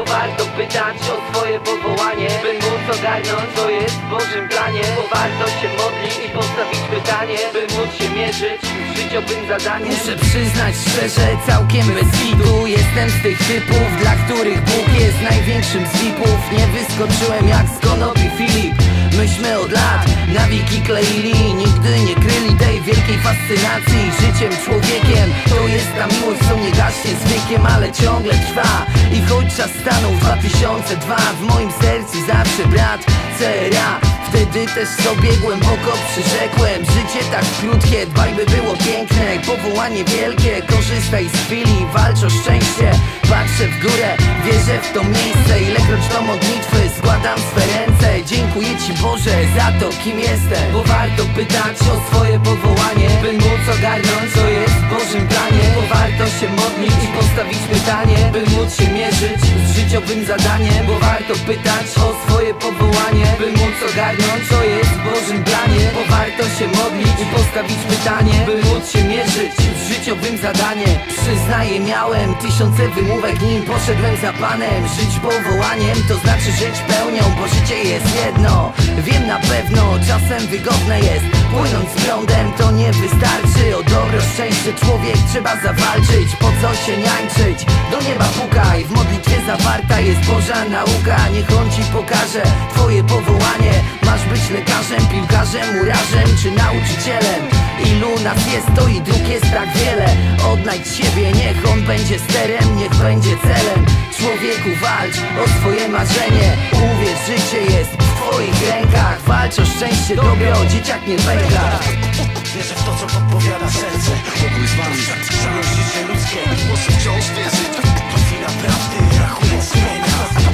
warto pytać o swoje powołanie, by móc ogarnąć, co jest w Bożym planie. Bo warto się modlić i postawić pytanie, by móc się mierzyć z życiowym zadaniem. Muszę przyznać szczerze, całkiem bez kitu jestem z tych typów, dla których Bóg jest największym z VIP-ów. Nie wyskoczyłem jak z konopi Filip. Myśmy od lat nawiki kleili, nigdy nie kryli tej wielkiej fascynacji życiem, człowiekiem. To jest ta miłość, co nie gaśnie z wiekiem, ale ciągle trwa. I choć czas stanął 2002, w moim sercu zawsze brat CRA. Wtedy też sobie głęboko przyrzekłem: życie tak krótkie, dbaj by było piękne. Powołanie wielkie, korzystaj z chwili, walcz o szczęście. Patrzę w górę, wierzę w to miejsce. Ilekroć do modlitwy składam swe ręce. Dziękuję Ci Boże za to, kim jestem. Bo warto pytać o swoje powołanie, by móc ogarnąć, co jest w Bożym planie. Bo warto się modlić i postawić pytanie, by móc się mierzyć z życiowym zadaniem. Bo warto pytać o swoje powołanie, by móc ogarnąć, co jest w Bożym planie. Bo warto się modlić i postawić pytanie, by móc się mierzyć z życiowym zadaniem. Przyznaję, miałem tysiące wymówek, nim poszedłem za Panem. Żyć powołaniem to znaczy żyć pełnią, bo życie jest jedno. Wiem na pewno, czasem wygodne jest płynąć z prądem, to nie wystarczy. O dobro, szczęście człowiek trzeba zawalczyć. Po co się niańczyć? Do nieba pukaj, w modlitwie zawarta jest Boża nauka. Niech On Ci pokaże Twoje powołanie. Masz być lekarzem, piłkarzem, murarzem czy nauczycielem. Ilu nas jest, to i dróg jest tak wiele. Odnajdź siebie, niech On będzie sterem, niech będzie celem. Człowieku, walcz o swoje marzenie. Uwierz, życie jest w Twoich rękach. Walcz o szczęście, dobro, dzieciak nie pęka. Wierzę w to, co podpowiada serce. Pokój z Wami, szalą życie ludzkie. Muszę wciąż wierzyć, to chwila prawdy, rachunek sumienia.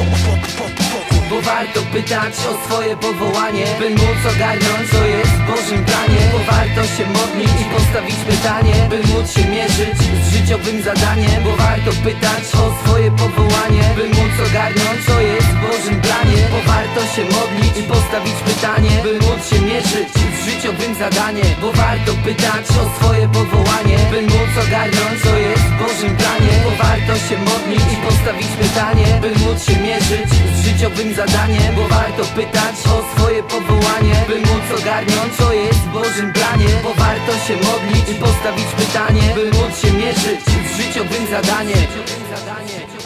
Bo warto pytać o swoje powołanie, by móc ogarnąć, co jest w Bożym planie. Bo warto się modlić i postawić pytanie, by móc się mierzyć z życiowym zadaniem. Bo warto pytać o swoje powołanie, by móc ogarnąć, co jest w Bożym planie. Bo warto się modlić i postawić pytanie, by móc się mierzyć z życiowym zadaniem. Bo warto pytać o swoje powołanie, by móc ogarnąć, co jest w Bożym planie. Bo warto się modlić i postawić pytanie, by móc się mierzyć z życiowym zadaniem. Bo warto pytać o swoje powołanie, by móc ogarnąć, co jest w Bożym planie. Bo warto się modlić i postawić pytanie, by móc się mierzyć z życiowym zadaniem.